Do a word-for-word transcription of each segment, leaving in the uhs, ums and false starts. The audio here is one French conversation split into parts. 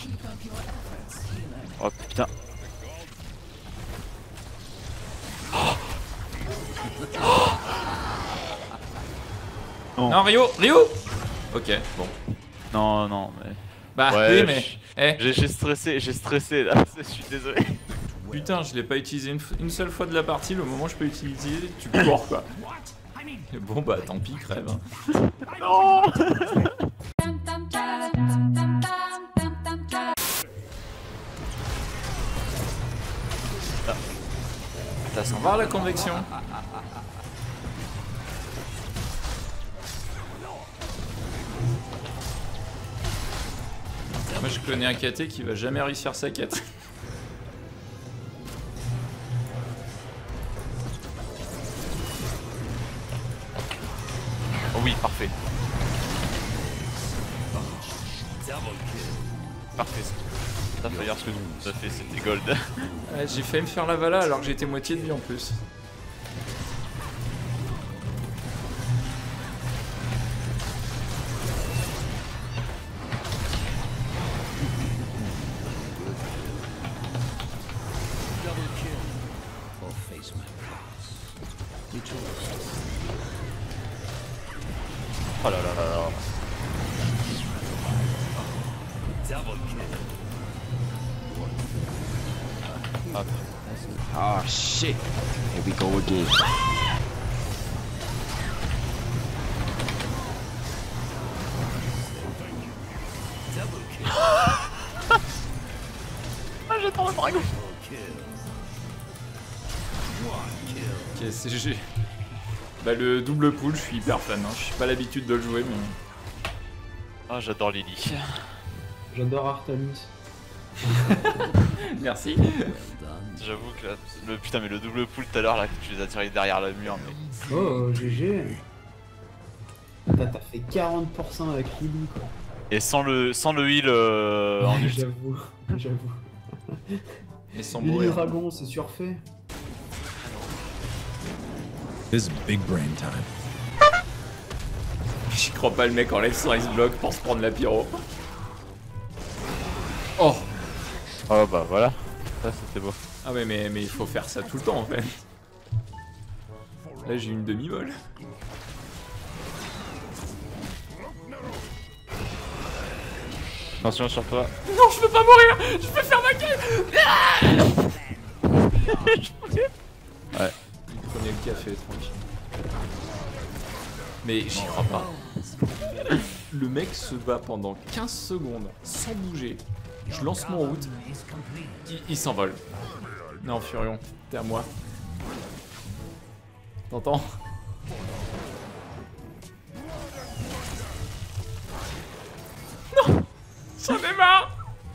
Oh putain. Non. Non, Rio, Rio. Ok, bon. Non, non, mais... Bah ouais, oui, mais... Eh. J'ai stressé, j'ai stressé là, je suis désolé. Putain, je l'ai pas utilisé une, une seule fois de la partie, le moment où je peux utiliser, tu cours quoi. Bon bah tant pis, crève. Hein. Non. Ah. Ça s'en va la convection. Moi je connais un K T qui va jamais réussir sa quête. Oh oui, parfait. Parfait. Ça fait ce que nous a fait, c'était gold. Ouais, j'ai failli me faire la vala alors que j'étais moitié de vie en plus. Oh là là là là. Ah shit. Here we go again. Ah j'ai trop de dragon. Ok, c'est G G. Bah le double pull, je suis hyper fan, hein. Je suis pas l'habitude de le jouer mais... Ah j'adore Lily. J'adore Artemis. Merci. J'avoue que là, le putain mais le double pull tout à l'heure là que tu les as tirés derrière le mur mais... Oh G G. T'as fait quarante pour cent avec Lily quoi. Et sans le sans le heal euh, en ult. J'avoue, j'avoue. Et sans Lily mourir. Dragon c'est surfait. This is big brain time. J'y crois pas, le mec enlève son ice block pour se prendre la pyro. Oh. Oh bah voilà, ça c'était beau. Ah ouais mais, mais il faut faire ça tout le temps en fait. Là j'ai une demi-molle. Attention sur toi. Non je peux pas mourir. Je peux faire ma queue. Ouais. Prenez le café tranquille. Mais j'y crois pas. Le mec se bat pendant quinze secondes sans bouger. Je lance mon route. Il, il s'envole. Non Furion, t'es à moi. T'entends? Non. J'en ai marre.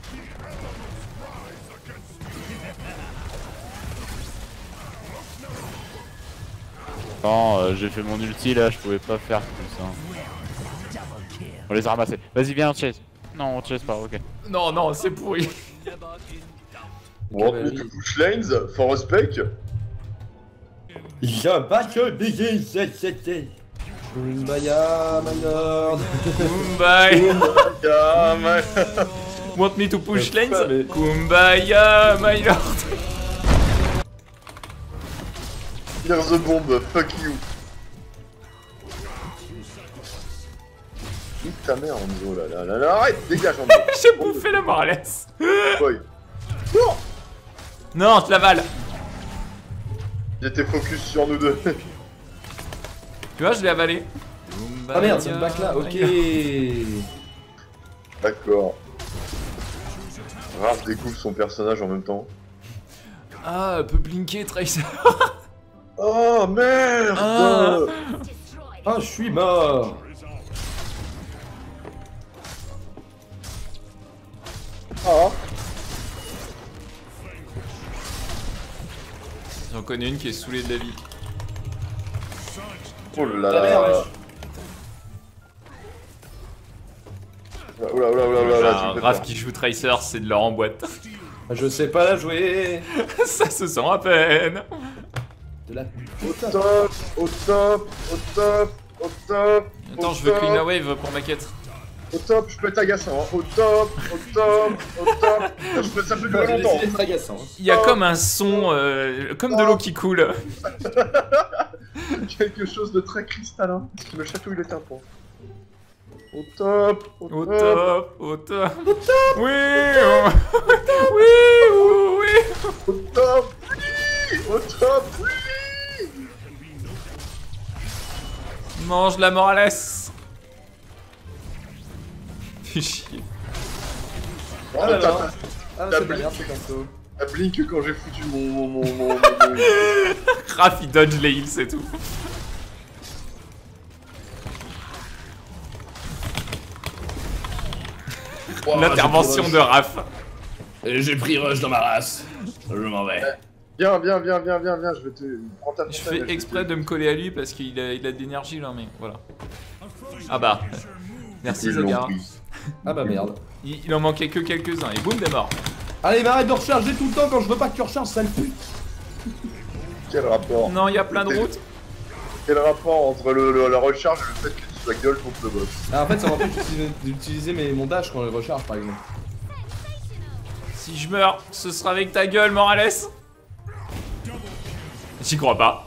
Non, euh, j'ai fait mon ulti là, je pouvais pas faire tout ça. On les a ramassés. Vas-y viens on chase. Non on chase pas, ok. Non non c'est pourri. Want me to push lanes for respect? Je bats que baiser cette Kumbaya my lord. Kumbaya. Kumbaya my... Want me to push lanes? Kumbaya my lord. Here's the bomb, fuck you. Nique ta mère Enzo là là là là, arrête, dégage Enzo. J'ai bouffé la Morales. Boy. Non. Non, je l'avale. Il était focus sur nous deux. Tu vois, je l'ai avalé. Ah merde, c'est le back là, ok. D'accord. Raph découvre son personnage en même temps. Ah, elle peut blinker, Tracer. Oh merde. Ah, ah je suis mort. Ah. J'en connais une qui est saoulée de la vie. Oh là là. Oula oula oula oula oula. Raph qui joue Tracer, c'est de l'or en boîte. Je sais pas la jouer. Ça se sent à peine. De la Au top, au top, au top, au top. Attends, je veux clean la wave pour ma quête. Au top, je peux être agaçant. Hein. Au top, au top, au top. Ça, je peux, ça peut durer longtemps. C'est agaçant. Il y a comme un son, euh, comme de l'eau qui coule. Quelque chose de très cristallin qui me chatouille les tympans. Au top, au, Au top. top, au top. Au top. Oui, oh. Oui, oui, oui. Au top, oui, au top, oui. Mange la Morales. Fais chier. Ah là T'as- là. t'as- Ah, t'as c'est pas blink- bien, c'est comme ça. t'as blink quand j'ai foutu mon... mon, mon, mon, mon- mon- Raph il dodge les heals, c'est tout. Oh, L'intervention de Raph. J'ai pris rush dans ma race. Je m'en vais. Viens, viens, viens, viens, viens, viens, je vais te... Prends ta Je fontaine, fais vais exprès te- de me coller à lui parce qu'il a, il a de l'énergie là, mais voilà. Ah bah. Merci Ils l'ont Zagara. pris. Ah bah merde. Il, il en manquait que quelques-uns et boum, des morts. Allez, mais arrête de recharger tout le temps quand je veux pas que tu recharges, sale pute. Quel rapport Non, il y a plein de routes. Quel rapport entre le, le- la recharge et le fait que tu sois gueule contre le boss? Ah, en fait, ça m'empêche d'utiliser- d'utiliser mes montages quand je recharge, par exemple. Si je meurs, ce sera avec ta gueule, Morales. J'y crois pas.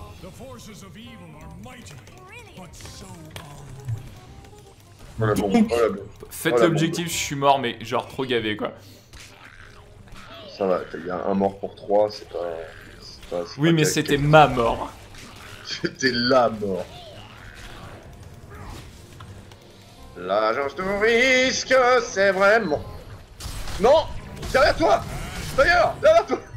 Voilà, bon, voilà, bon. Faites Voilà, l'objectif, je suis mort, mais genre trop gavé quoi. Ça va, il y a un mort pour trois, c'est pas... c'est pas- c'est Oui, pas mais terrible. c'était ma mort. C'était la mort. L'agence de risque, c'est vraiment... Non! Derrière toi! D'ailleurs! Derrière toi!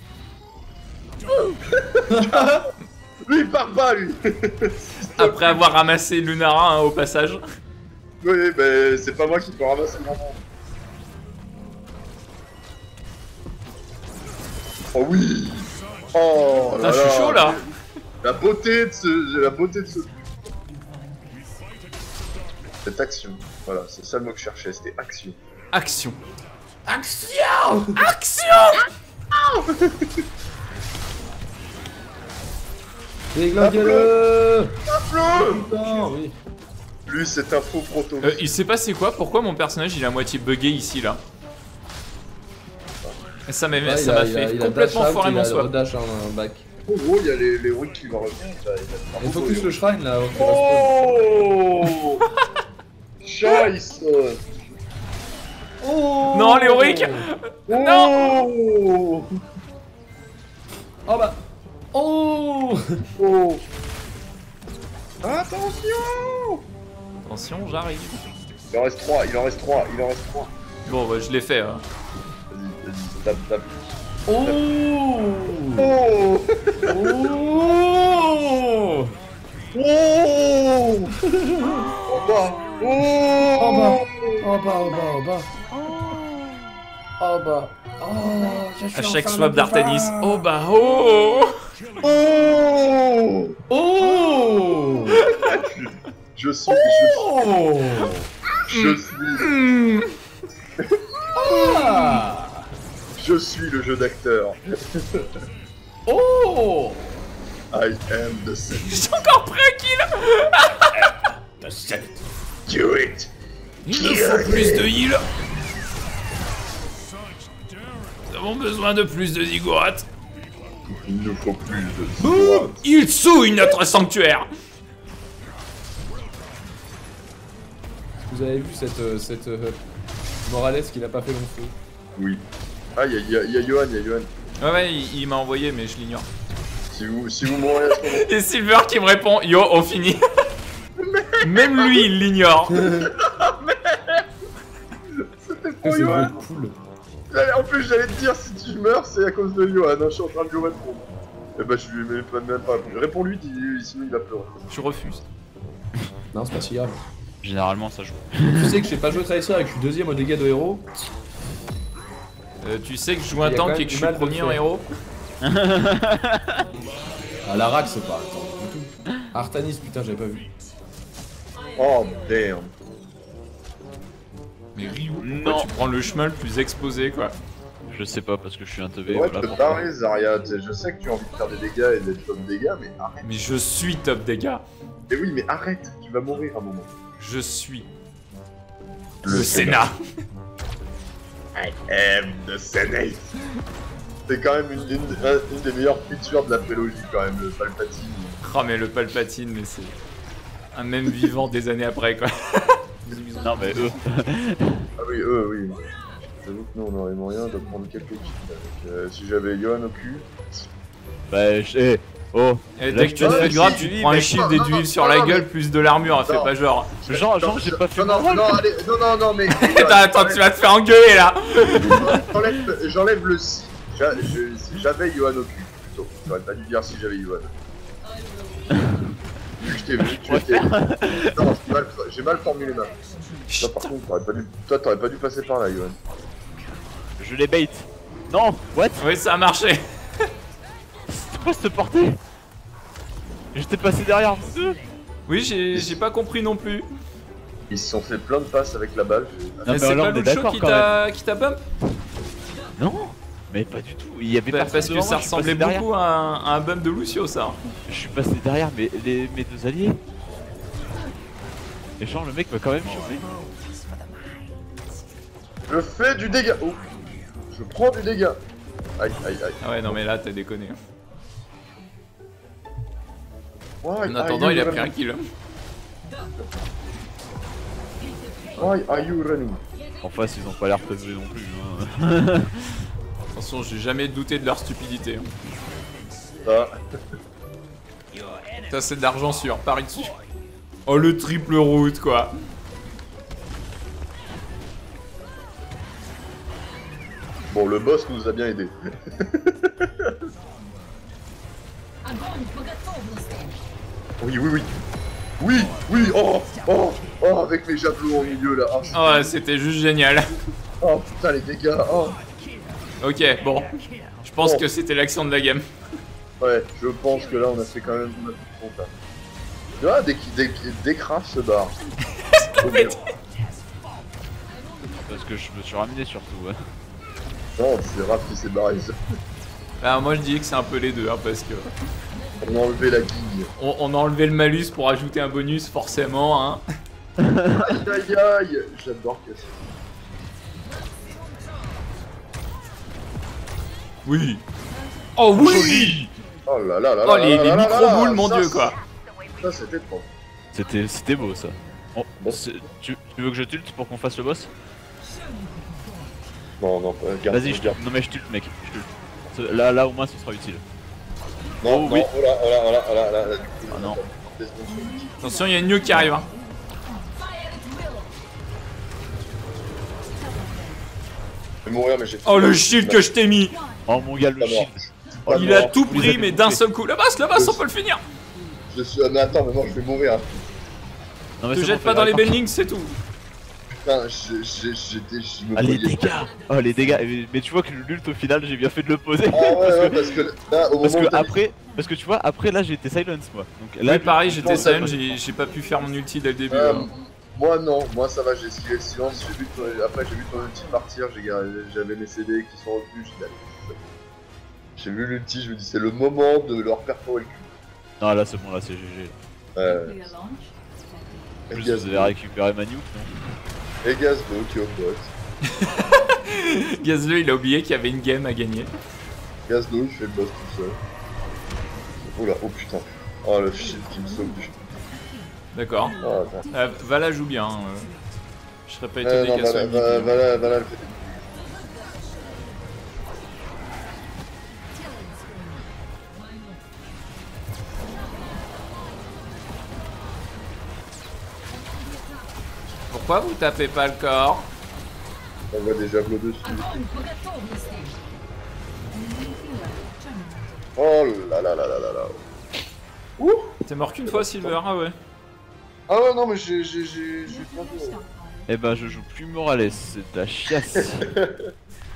Lui, il part pas, lui! Après avoir ramassé Lunara hein, au passage. Oui, mais c'est pas moi qui peux ramasser mon monde. Oh oui! Oh Putain, je suis chaud là. La beauté de ce... La beauté de ce... Cette action. Voilà, c'est ça le mot que je cherchais, c'était action. Action. Action! Action. Déglingue-le. Tape-le! Putain, oui. Lui, c'est un faux proto. Euh, il s'est passé quoi? Pourquoi mon personnage il est à moitié bugué ici là? Ça m'a Ouais, ça il a- m'a il a- fait il a complètement dash out, foirer il mon a swap. dash un, un back. En gros, il y a les, les runes qui vont revenir. Il, a, il, a Il focus le shrine là. avant qu'il Oh! Scheisse! Oh Non, Léoric. Non. Oh! Oh bah. Oh. Oh! Attention! Attention, j'arrive. Il en reste trois, il en reste trois, il en reste trois. Bon, bah, je l'ai fait. Hein. Vas-y, vas-y, tape, tape. Oh. Oh! Oh. Oh! En bas! Oh! En bas. En bas, en bas, en bas. Oh bah. Oh, je suis À chaque enfin swap le d'Artanis. pouvoir. Oh bah oh. Oh! Oh. Je suis, je, Oh. je suis, Ah. je suis le jeu d'acteur. Oh. I am the Senate. J'ai encore pris un kill. Do it! Il me faut plus de heal. Nous avons besoin de plus de ziggourats. Il nous faut plus de ziggourats. Il souille notre sanctuaire. Vous avez vu cette euh, cette euh, Morales qui n'a pas fait long feu. Oui. Ah, il y a, y a, y a Johan, il y a Johan. Ouais, ouais, il, il m'a envoyé, mais je l'ignore. Si vous, si vous mourrez à ce moment, Et Silver qui me répond, yo, on finit. Même lui, il l'ignore. c'était Ah, pour c'est Johan. vraiment cool. J'allais- En plus, j'allais te dire, si tu meurs, c'est à cause de Johan. Hein, je suis en train de lui répondre. Eh bah, je lui ai même pas, même pas répondu. Réponds-lui, dis- sinon il va pleurer. Je refuse. Non, c'est pas si grave. Généralement, ça joue. Tu sais que j'ai pas joué Tracer et que je suis deuxième au dégâts de héros. Euh, tu sais que je joue un Il y a quand tank même et que du je suis mal de premier le en faire. héros. Ah, la rack, c'est pas. Attends, du tout. Artanis, putain, j'avais pas vu. Oh, damn. Mais Ryu, pourquoi Non. tu prends le chemin le plus exposé, quoi? Je sais pas parce que je suis un teubé. Ouais, voilà te pourquoi. barrer, Zarya. T'sais, je sais que tu as envie de faire des dégâts et d'être top dégâts, mais arrête. Mais je suis top dégâts. Mais oui, mais arrête, tu vas mourir à un moment. Je suis. Le Sénat. I am the Senate. C'est quand même une, une, une des meilleures features de la prélogie quand même, le Palpatine. Oh mais le Palpatine, mais c'est un même vivant des années après quoi. Non mais eux. Ah oui, eux, oui. J'avoue que nous on aurait moyen de prendre quelques kills avec. Euh, si j'avais Yohan au cul. Bah je... Eh, oh. Et Là, dès que tu te je- fais si, grave, si, tu prends un mec. shield et non, du non, heal sur non, la non, gueule mais- plus de l'armure, fais Non. pas genre. Genre, genre j'ai pas fait non, mon non, rôle. non, allez, non, non, non, mais. Attends, attends, tu vas te faire engueuler là. J'enlève, j'enlève le si. J'a- je- Si j'avais Yohan au cul, plutôt. J'aurais pas dû dire si j'avais Yohan. Vu que je t'ai vu, tu étais. Non, j'ai mal, j'ai mal formulé ma. Toi, par contre, t'aurais pas dû, toi, t'aurais pas dû passer par là, Yohan. Je les bait. Non, what? Oui, ça a marché. C'est quoi cette portée? J'étais passé derrière vous deux. Oui, j'ai j'ai pas compris non plus. Ils se sont fait plein de passes avec la balle. j'ai- Non, mais mais c'est là, pas on est Lucho d'accord qui quand t'a qui t'a bump? Non, mais pas du tout. Il y avait Bah, pas parce que ça ressemblait beaucoup à un, à un bump de Lucio ça. Je suis passé derrière mes, les, mes deux alliés. Et genre le mec m'a quand même chopé. Je fais du dégât. Oh. Je prends du dégât. Aïe, aïe, aïe. Ah ouais non mais là t'as déconné. Why En attendant are il a you pris un running? kill. Why are you running? En face ils ont pas l'air prévenus non plus. Hein. Attention, j'ai jamais douté de leur stupidité. Ça. Ça c'est de l'argent sûr, parie dessus. Oh le triple route quoi. Bon, le boss nous a bien aidé. Oui, oui, oui. Oui, oui, oh, oh, oh, avec les javelots au milieu là. Oh, Oh ouais, c'était juste génial. oh, putain, les dégâts. Oh. Ok, bon. Je pense Bon. que c'était l'action de la game. Ouais, je pense que là on a fait quand même on a fait le compte, là. Tu vois, dès qu'il dès, qu'il décrase ce bar. Parce que je me suis ramené surtout. Ouais. Non, c'est Raph qui s'est barré. Bah moi je dis que c'est un peu les deux hein, parce que On a enlevé la guille. on, on a enlevé le malus pour ajouter un bonus forcément hein. Aïe aïe aïe. J'adore casser. Oui. Oh oui. Oh là là là Oh là les, là les là là micro-boules là, mon ça, dieu quoi. Ça c'était trop. C'était c'était beau ça. Bon, Bon. c'est- tu, tu veux que je tulte pour qu'on fasse le boss? Non, non, pas garde. Vas-y, je garde. tulte. Non mais je tulte mec. Je tulte. Ce- Là, là au moins ce sera utile. Non, Oh, non, oui. oh là, oh là, oh là, oh là, là, là, du coup, Ah non. deux secondes sur le petit. Attention il y a une New qui arrive hein. Je vais mourir, mais j'ai. Oh le shield que je t'ai mis. Oh mon gars le Pas mort. shield. Pas Il a mort. tout vous les pris avez mais d'un bouffés. seul coup. La basse, la basse on peut le finir. Je suis. Ah, mais attends, mais moi je vais mourir. Non mais Te c'est jette bon, pas fais dans les gaffe. bendings c'est tout. Putain, j'ai- j'ai- j'étais. Je me Ah les voyais- dégâts. Oh les dégâts. Mais- Mais tu vois que l'ult au final j'ai bien fait de le poser. Ah ouais, parce ouais, que, parce que là, au parce moment que où t'as- après, parce que tu vois après là j'ai été silence moi. Donc là Là pareil j'étais non, ça silent, va. j'ai j'ai pas pu faire mon ulti dès le début. Euh, hein. moi non, moi ça va, j'ai esquivé le silence, j'ai vu ton... après j'ai vu ton ulti partir, j'ai gar- j'avais mes C D qui sont revenus, j'ai dit allez. J'ai vu l'ulti, je me dis c'est le moment de leur perforer le cul. Non là c'est bon là c'est G G. Euh, En et plus vous avez récupéré ma nuke non? Et Gazbo qui est au bot. Gazleux il a oublié qu'il y avait une game à gagner. Gazbo il fait le boss tout seul. Oula, oh putain. Oh le shit qui me sauve du. D'accord. Oh attends. Euh, Vala joue bien. hein, euh. Je serais pas Euh, étonné non, qu'elle soit voilà, mid. voilà, voilà, voilà, elle fait des- Pourquoi vous tapez pas le corps? On voit des javelots dessus. Oh là là là là là là. Ouh. T'es mort qu'une fois Silver, ah ouais. Ah ouais non mais j'ai j'ai j'ai j'ai plein de... Eh ben je joue plus Morales, c'est de la chiasse.